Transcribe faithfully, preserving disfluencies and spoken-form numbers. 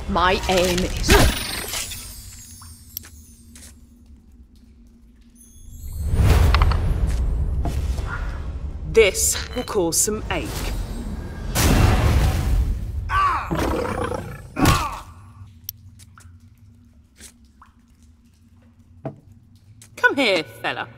My aim is... This will cause some ache. Come here, fella.